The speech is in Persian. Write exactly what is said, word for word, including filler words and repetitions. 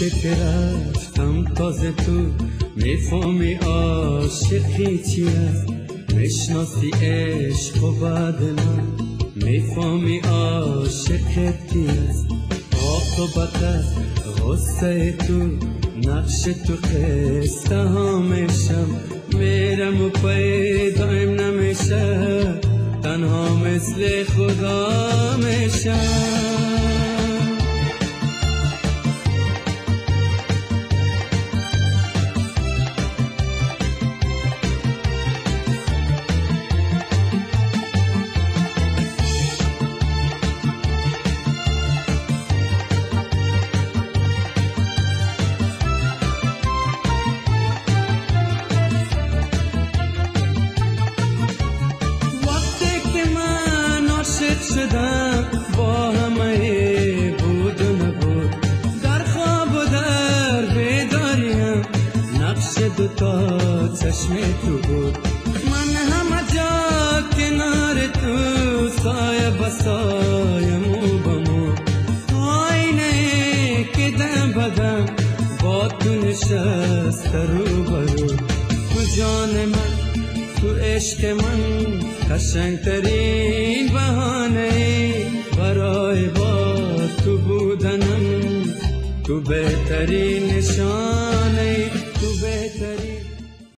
که رفتم تازه تو میفهمی عاشقی چی است، میشناسی عشق و بعد من میفهمی عاشقت کی است. عاقبت از غصه تو نقش تو قصه ها میشم، میرم و پیدایم نمیشه، تنها مثل خدا میشم. شدم با همه بود و نبود، در خواب و در بیداریم نقش دوتا چشم تو بود. من همه جا کنار تو سایه بسایه مو بمو، آینه که دم بدم با تو نشست رو برو. تو جان من تو عشق من قشنگترین بهانه برای با تو بودنم، تو بهترین